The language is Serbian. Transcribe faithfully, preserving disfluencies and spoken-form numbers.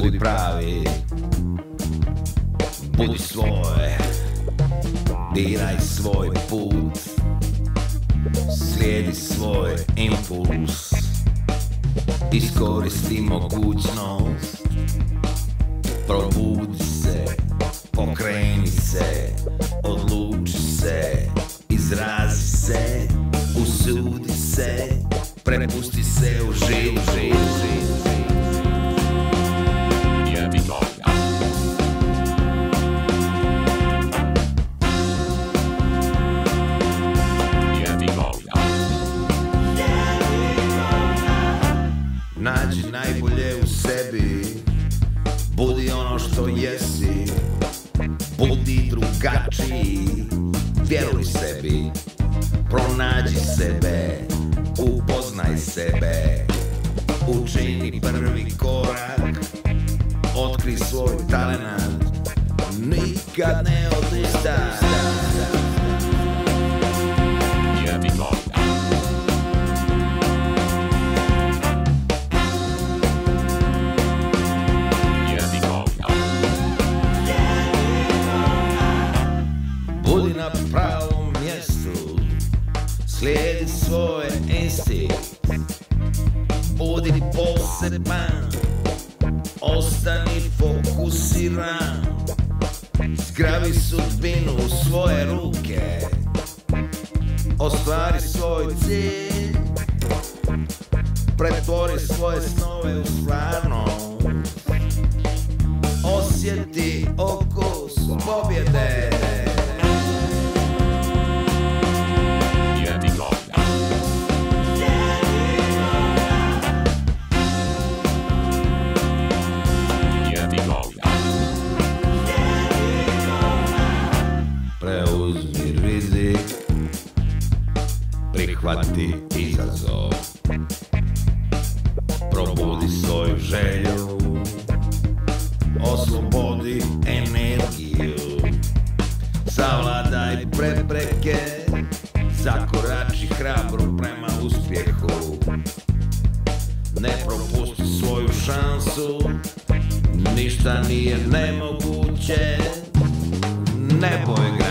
Budi pravi, budi svoj, biraj svoj put, slijedi svoj impuls, iskoristi mogućnost, probudi se, pokreni se, odluči se, izrazi se, usudi se, prepusti se u živu, živu, živu. Nađi najbolje u sebi, budi ono što jesi, budi drugačiji, vjeruj sebi, pronađi sebe, upoznaj sebe, učini prvi korak, otkri svoj talent, nikad ne odustaj. Budi na pravom mjestu, slijedi svoj instinkt, budi poseban, ostani fokusiran, zgrabi sudbinu u svoje ruke, ostvari svoj cilj, pretvori svoje snove u stvarnost, osjeti okus pobjede. Preuzmi rizik, prihvati izazov, probudi svoju želju, oslobodi energiju, savladaj prepreke, zakorači hrabro prema uspjehu, ne propusti svoju šansu, ništa nije nemoguće, ne boj ga.